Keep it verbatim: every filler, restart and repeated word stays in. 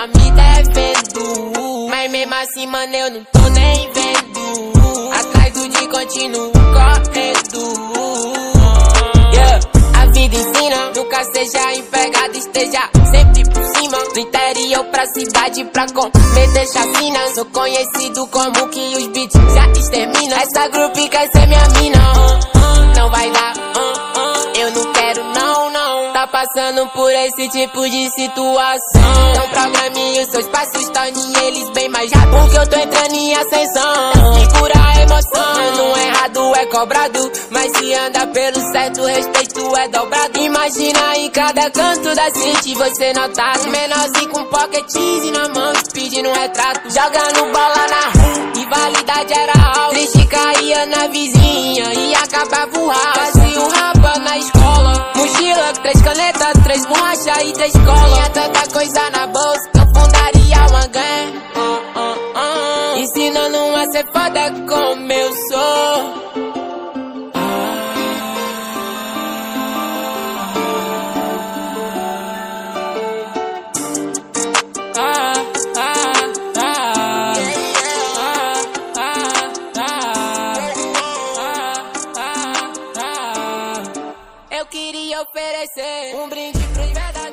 tá me devendo, mas mesmo assim, mano, eu não tô nem vendo. Atrás do dia continuo correndo. Yeah. A vida ensina, nunca seja empregado, esteja sempre por cima. Do interior pra cidade pra cometer chacina. Sou conhecido como que os beats já exterminam. Essa grupo quer ser minha mina, uh, uh, não vai dar, uh, uh, eu não quero não, não. Tá passando por esse tipo de situação. Então programe os seus passos, torne eles bem mais rápido, porque eu tô entrando em ascensão. Segura a emoção, não é errado, é cobrado, mas se anda pelo certo, respeito é dobrado. Imagina em cada canto da city você notado, menorzinho com pocketzinho na mão, pedindo um retrato. Jogando bola na rua, rivalidade era alta. Triste caía na vizinha e acabava o rap. Fazia um rapa na escola, mochila, três canetas, três borracha e três cola. Tinha tanta coisa na bolsa, eu fundaria uma gang, uh, uh, uh, ensinando a ser foda como eu sou. Eu queria oferecer um brinde pros verdadeiros.